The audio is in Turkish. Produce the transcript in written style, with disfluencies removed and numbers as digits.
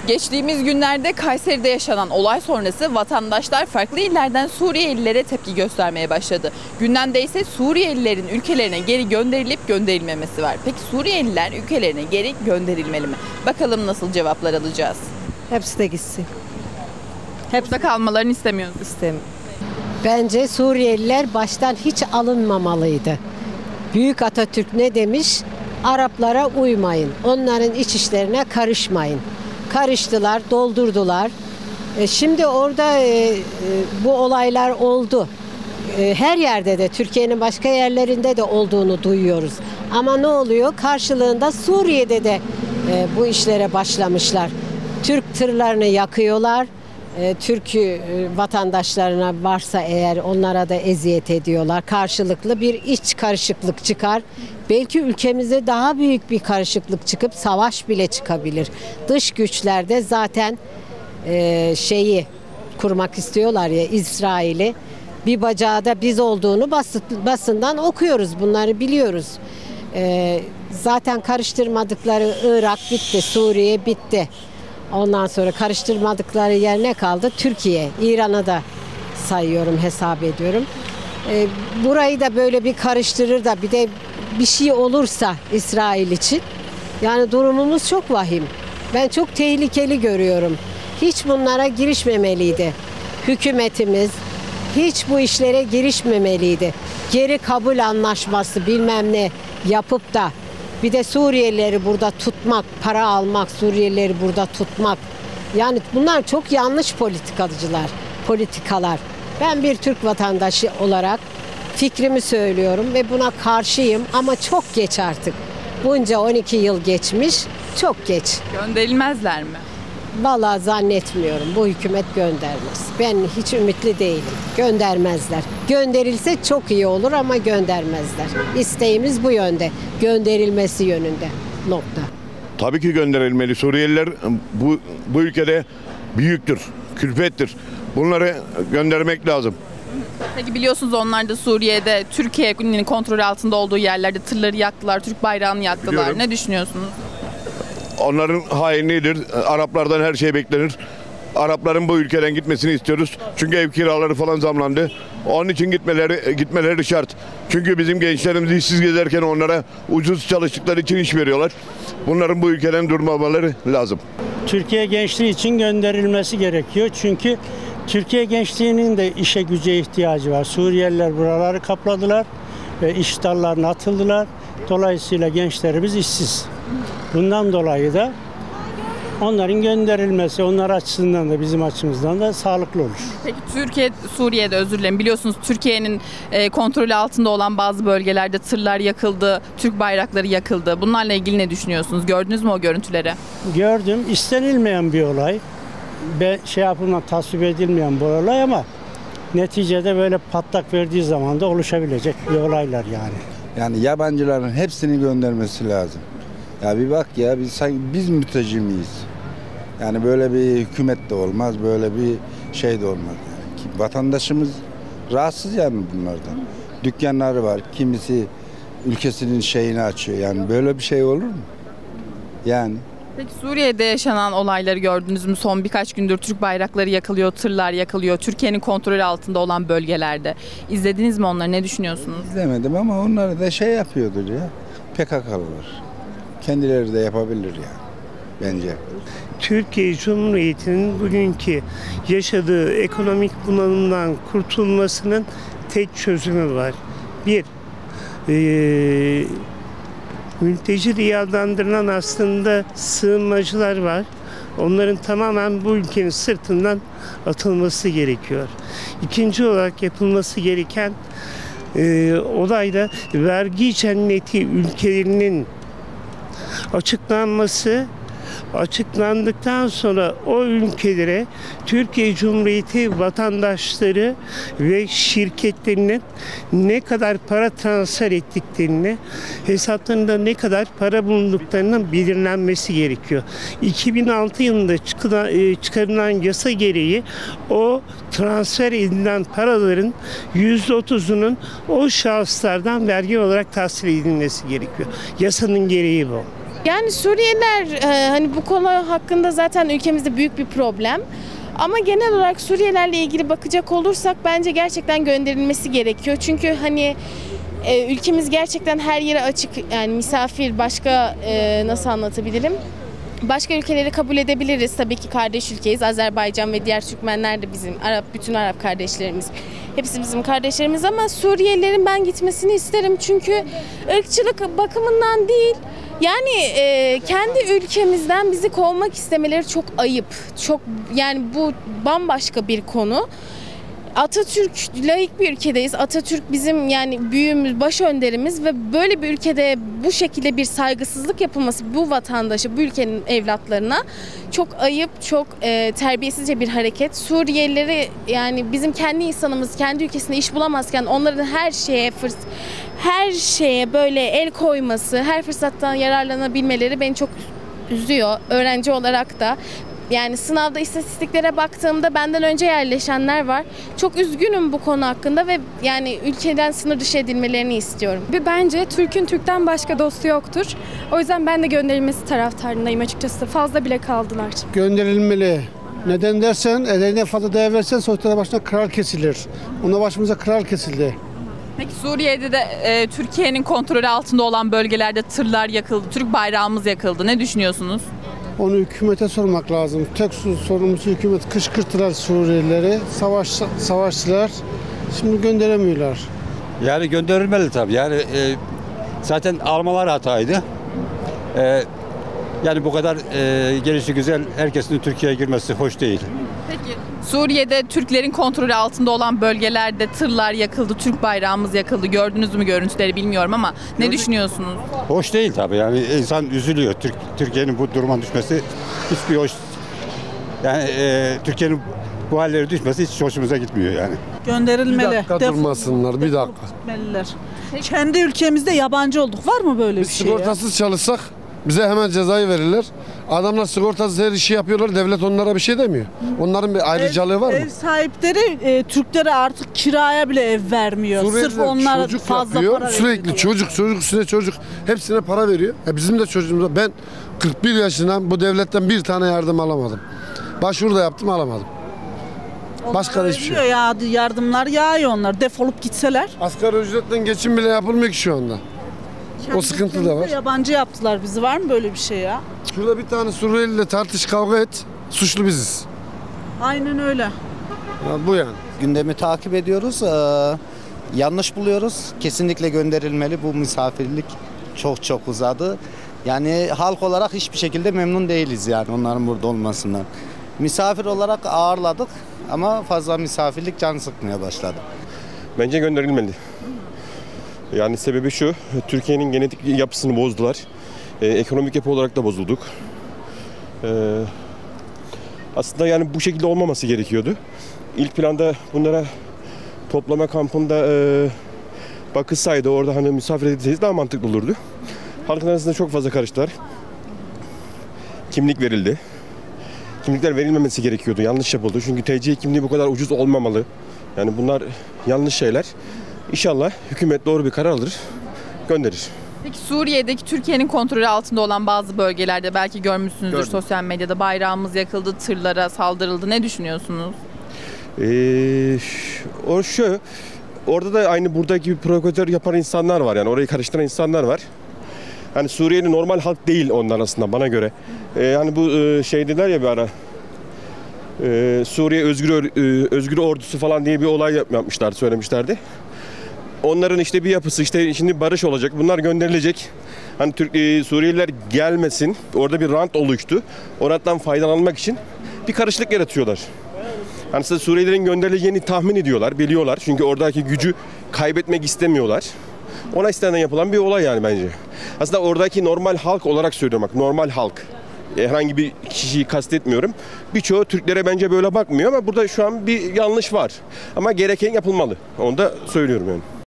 Geçtiğimiz günlerde Kayseri'de yaşanan olay sonrası vatandaşlar farklı illerden Suriyelilere tepki göstermeye başladı. Gündemde ise Suriyelilerin ülkelerine geri gönderilip gönderilmemesi var. Peki Suriyeliler ülkelerine geri gönderilmeli mi? Bakalım nasıl cevaplar alacağız. Hepsi de gitsin. Burada kalmalarını istemiyoruz. Bence Suriyeliler baştan hiç alınmamalıydı. Büyük Atatürk ne demiş? Araplara uymayın. Onların iç işlerine karışmayın. Karıştılar, doldurdular. Şimdi orada bu olaylar oldu. Her yerde de, Türkiye'nin başka yerlerinde de olduğunu duyuyoruz. Ama ne oluyor? Karşılığında Suriye'de de bu işlere başlamışlar. Türk tırlarını yakıyorlar. Türk vatandaşlarına varsa eğer onlara da eziyet ediyorlar. Karşılıklı bir iç karışıklık çıkar. Belki ülkemize daha büyük bir karışıklık çıkıp savaş bile çıkabilir. Dış güçler de zaten şeyi kurmak istiyorlar ya, İsrail'i. Bir bacağı da biz olduğunu basından okuyoruz, bunları biliyoruz. Zaten karıştırmadıkları Irak bitti, Suriye bitti. Ondan sonra karıştırmadıkları yer ne kaldı? Türkiye, İran'ı da sayıyorum, hesap ediyorum. Burayı da böyle bir karıştırır da bir de bir şey olursa İsrail için, yani durumumuz çok vahim. Ben çok tehlikeli görüyorum. Hiç bunlara girişmemeliydi. Hükümetimiz hiç bu işlere girişmemeliydi. Geri kabul anlaşması bilmem ne yapıp da bir de Suriyelileri burada tutmak, para almak, Suriyelileri burada tutmak. Yani bunlar çok yanlış politikalar. Ben bir Türk vatandaşı olarak fikrimi söylüyorum ve buna karşıyım ama çok geç artık. Bunca 12 yıl geçmiş, çok geç. Gönderilmezler mi? Vallahi zannetmiyorum, bu hükümet göndermez. Ben hiç ümitli değilim. Göndermezler. Gönderilse çok iyi olur ama göndermezler. İsteğimiz bu yönde. Gönderilmesi yönünde. Nokta. Tabii ki gönderilmeli. Suriyeliler bu ülkede büyüktür, külfettir. Bunları göndermek lazım. Peki biliyorsunuz onlar da Suriye'de Türkiye'nin kontrolü altında olduğu yerlerde tırları yaktılar, Türk bayrağını yaktılar. Biliyorum. Ne düşünüyorsunuz? Onların hainliğidir. Araplardan her şey beklenir. Arapların bu ülkeden gitmesini istiyoruz. Çünkü ev kiraları falan zamlandı. Onun için gitmeleri şart. Çünkü bizim gençlerimiz işsiz gezerken onlara ucuz çalıştıkları için iş veriyorlar. Bunların bu ülkeden durmamaları lazım. Türkiye gençliği için gönderilmesi gerekiyor. Çünkü Türkiye gençliğinin de işe güce ihtiyacı var. Suriyeliler buraları kapladılar ve iş dallarına atıldılar. Dolayısıyla gençlerimiz işsiz. Bundan dolayı da onların gönderilmesi onlar açısından da bizim açımızdan da sağlıklı olur. Peki Suriye'de özür dilerim. Biliyorsunuz Türkiye'nin kontrolü altında olan bazı bölgelerde tırlar yakıldı, Türk bayrakları yakıldı. Bunlarla ilgili ne düşünüyorsunuz? Gördünüz mü o görüntüleri? Gördüm. İstenilmeyen bir olay. Tasvip edilmeyen bir olay ama neticede böyle patlak verdiği zaman da oluşabilecek bir olaylar yani. Yani yabancıların hepsini göndermesi lazım. Ya bir bak ya biz mülteci miyiz? Yani böyle bir hükümet de olmaz, böyle bir şey de olmaz. Yani vatandaşımız rahatsız yani bunlardan. Dükkanları var, kimisi ülkesinin şeyini açıyor. Yani böyle bir şey olur mu? Yani. Peki Suriye'de yaşanan olayları gördünüz mü? Son birkaç gündür Türk bayrakları yakılıyor, tırlar yakılıyor. Türkiye'nin kontrolü altında olan bölgelerde. İzlediniz mi onları? Ne düşünüyorsunuz? İzlemedim ama onları da şey yapıyordur ya. PKK'lılar. Kendileri de yapabilir yani bence. Türkiye Cumhuriyeti'nin bugünkü yaşadığı ekonomik bunalımdan kurtulmasının tek çözümü var. Bir, mülteci diye adlandırılan aslında sığınmacılar var. Onların tamamen bu ülkenin sırtından atılması gerekiyor. İkinci olarak yapılması gereken olayda vergi cenneti ülkelerinin açıklandıktan sonra o ülkelere Türkiye Cumhuriyeti vatandaşları ve şirketlerinin ne kadar para transfer ettiklerini, hesaplarında ne kadar para bulunduklarının belirlenmesi gerekiyor. 2006 yılında çıkarılan yasa gereği o transfer edilen paraların %30'unun o şahıslardan vergi olarak tahsil edilmesi gerekiyor. Yasanın gereği bu. Yani Suriyeliler hani bu konu hakkında zaten ülkemizde büyük bir problem. Ama genel olarak Suriyelilerle ilgili bakacak olursak bence gerçekten gönderilmesi gerekiyor. Çünkü hani ülkemiz gerçekten her yere açık, yani misafir, başka nasıl anlatabilirim? Başka ülkeleri kabul edebiliriz. Tabii ki kardeş ülkeyiz. Azerbaycan ve diğer Türkmenler de bizim, bütün Arap kardeşlerimiz. Hepsi bizim kardeşlerimiz ama Suriyelilerin ben gitmesini isterim. Çünkü ırkçılık bakımından değil, yani kendi ülkemizden bizi kovmak istemeleri çok ayıp. Çok, yani bu bambaşka bir konu. Atatürk, laik bir ülkedeyiz. Atatürk bizim yani büyüğümüz, baş önderimiz ve böyle bir ülkede bu şekilde bir saygısızlık yapılması bu vatandaşı, bu ülkenin evlatlarına çok ayıp, çok terbiyesizce bir hareket. Suriyelileri, yani bizim kendi insanımız kendi ülkesinde iş bulamazken onların her şeye böyle el koyması, her fırsattan yararlanabilmeleri beni çok üzüyor. Öğrenci olarak da. Yani sınavda istatistiklere baktığımda benden önce yerleşenler var. Çok üzgünüm bu konu hakkında ve yani ülkeden sınır dışı edilmelerini istiyorum. Ve bence Türk'ün Türk'ten başka dostu yoktur. O yüzden ben de gönderilmesi taraftarındayım açıkçası. Fazla bile kaldılar. Gönderilmeli. Neden dersen, eline fazla değer versen sonuçta başına kral kesilir. Ona başımıza kral kesildi. Peki Suriye'de de Türkiye'nin kontrolü altında olan bölgelerde tırlar yakıldı, Türk bayrağımız yakıldı. Ne düşünüyorsunuz? Onu hükümete sormak lazım. Tek sorumlusu hükümet. Kışkırttılar Suriyelileri, savaşçılar. Şimdi gönderemiyorlar. Yani gönderilmeli tabii. Yani zaten almalar hataydı. Yani bu kadar gelişi güzel herkesin Türkiye'ye girmesi hoş değil. Peki Suriye'de Türklerin kontrolü altında olan bölgelerde tırlar yakıldı, Türk bayrağımız yakıldı. Gördünüz mü görüntüleri bilmiyorum ama ne düşünüyorsunuz? Hoş değil tabii. Yani insan üzülüyor. Türkiye'nin bu duruma düşmesi hiçbir hoş. Yani Türkiye'nin bu halleri düşmesi hiç hoşumuza gitmiyor yani. Gönderilmeli. Bir dakika durmasınlar, bir dakika. Gitmeliler. Kendi ülkemizde yabancı olduk. Var mı böyle bir şey? Sigortasız çalışsak bize hemen cezayı verirler. Adamlar sigortasız her işi yapıyorlar. Devlet onlara bir şey demiyor. Onların bir ayrıcalığı var mı? Ev sahipleri Türklere artık kiraya bile ev vermiyor. Suriyeliler Sırf onlar çocuk fazla yapıyor, para sürekli veriyor. çocuk hepsine para veriyor. Bizim de çocuğumuza, ben 41 yaşından bu devletten bir tane yardım alamadım. Başvuru da yaptım, alamadım. Başka da hiçbir şey yok. Ya, yardımlar yağıyor, onlar defolup gitseler. Asgari ücretten geçim bile yapılmıyor ki şu anda. O sıkıntı da var. Yabancı yaptılar bizi. Var mı böyle bir şey ya? Şurada bir tane Suriyeli'yle tartış, kavga et. Suçlu biziz. Aynen öyle. Ya bu yani. Gündemi takip ediyoruz. Yanlış buluyoruz. Kesinlikle gönderilmeli. Bu misafirlik çok uzadı. Yani halk olarak hiçbir şekilde memnun değiliz yani onların burada olmasından. Misafir olarak ağırladık ama fazla misafirlik can sıkmaya başladı. Bence gönderilmeli. Yani sebebi şu, Türkiye'nin genetik yapısını bozdular. Ekonomik yapı olarak da bozulduk. Aslında yani bu şekilde olmaması gerekiyordu. İlk planda bunlara toplama kampında bakılsaydı, orada hani misafir edilseydi daha mantıklı olurdu. Halkın arasında çok fazla karıştılar. Kimlik verildi. Kimlikler verilmemesi gerekiyordu. Yanlış yapıldı. Çünkü TC kimliği bu kadar ucuz olmamalı. Yani bunlar yanlış şeyler. İnşallah hükümet doğru bir karar alır, gönderir. Peki Suriye'deki Türkiye'nin kontrolü altında olan bazı bölgelerde belki görmüşsünüzdür sosyal medyada bayrağımız yakıldı, tırlara saldırıldı. Ne düşünüyorsunuz? Orada da aynı buradaki gibi provokatör yapan insanlar var, yani orayı karıştıran insanlar var. Yani Suriye'nin normal halk değil onlar aslında bana göre. Hani bu şey dediler ya bir ara. Suriye Özgür Ordusu falan diye bir olay yapmışlardı, söylemişlerdi. Onların işte bir yapısı, işte şimdi barış olacak, bunlar gönderilecek. Hani Suriyeliler gelmesin, orada bir rant oluştu. O ranttan faydalanmak için bir karışıklık yaratıyorlar. Hani size Suriyelilerin gönderileceğini tahmin ediyorlar, biliyorlar. Çünkü oradaki gücü kaybetmek istemiyorlar. Ona istenen yapılan bir olay yani bence. Aslında oradaki normal halk olarak söylüyorum bak, normal halk. Herhangi bir kişiyi kastetmiyorum. Birçoğu Türklere bence böyle bakmıyor ama burada şu an bir yanlış var. Ama gereken yapılmalı. Onu da söylüyorum yani.